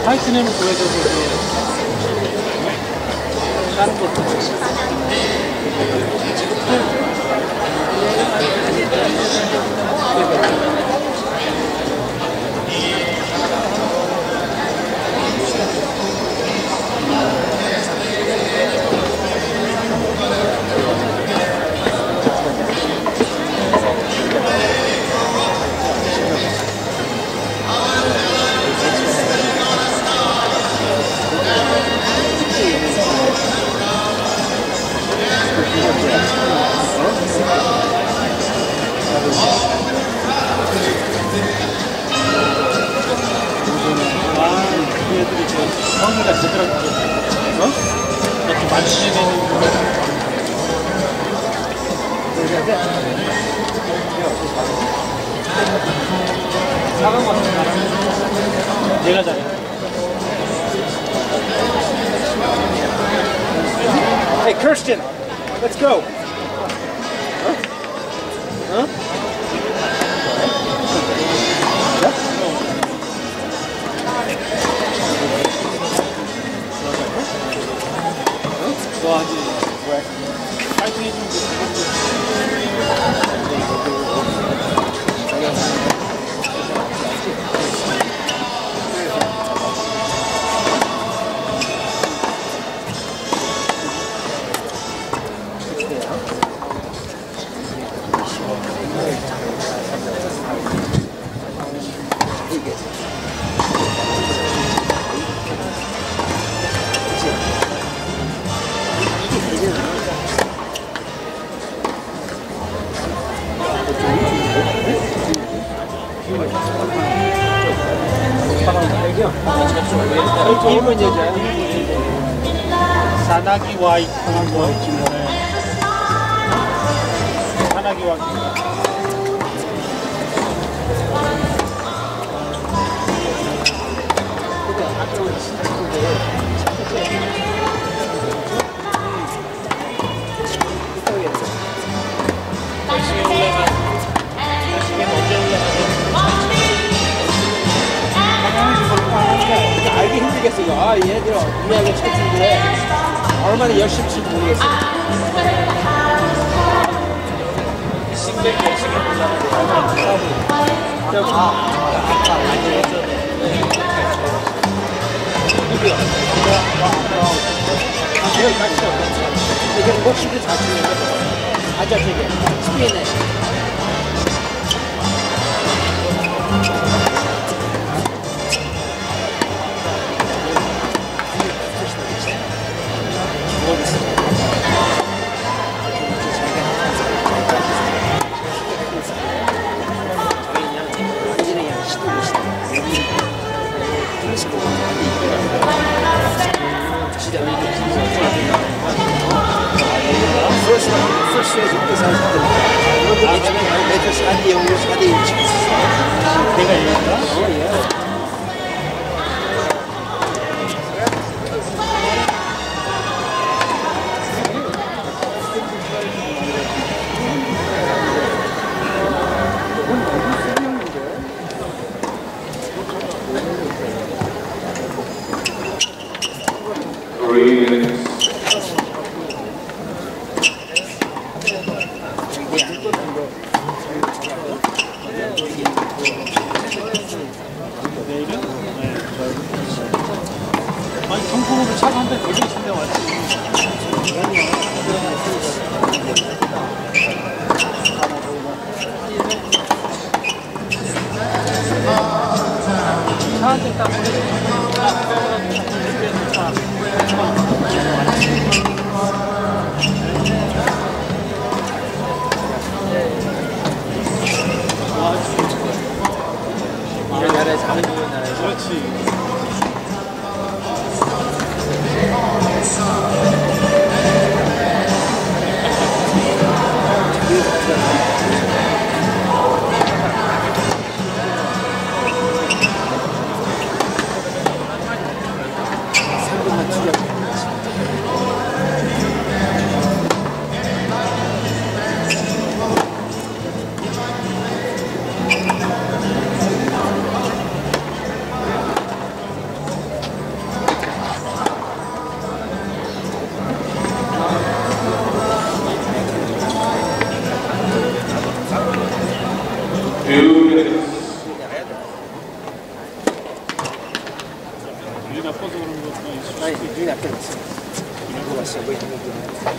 화이트네임 구해줘서 다른 것도 성의가 제대로 어? 이렇게 만지게 되는 거 사람 같은 사람 내가 잘해. Hey Kirsten, let's go. Huh? Huh? 좋아하지. 왜? 파이팅 해주는 일본 여자 사나기 와이프 사나기 와이프 알기 힘들겠어요. 아, 얘네들 우리하고 쳤는데 얼마나 열심히 칠지 모르겠어요. 싱글 열심히 이게 목식이 잘 치는 거 아자 되게 스피네. First year is 매주 4대 0, 4대 1 치고 있었어. 내가 이겼다? 아니 경품으로 차가 한 대 되게 친데 왔지. 차 한 대 딱 우리나라에 사는 나라에서 그렇지. 눈이 나빠서 그런 것도 있을 수 아니 눈이 나쁜 거 있어. 이거 봤어. 뭐 있는 거.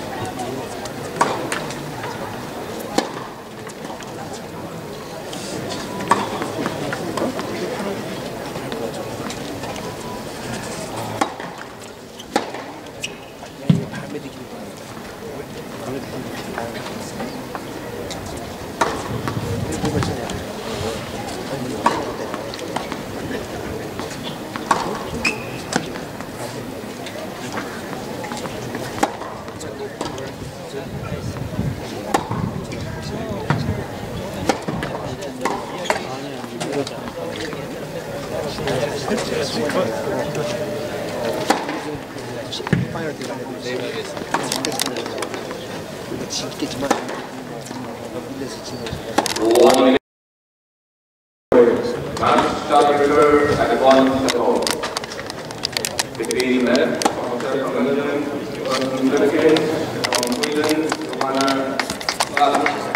짓겠지만 밀려서 지나가지고. Master at one settle. Between left, Officer from London, from Philippines, from Sweden, Johanna Lass.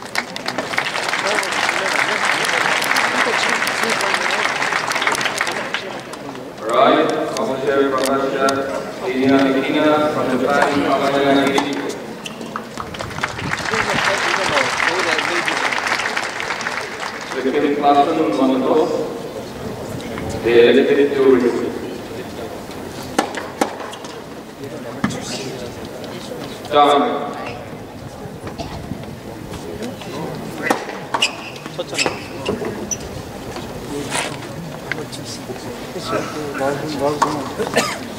Right, Officer from Russia, Lina Nikina, from Japan, Kamalana Nikina. Second class on one they elected to recruit. Down. 쳤잖아.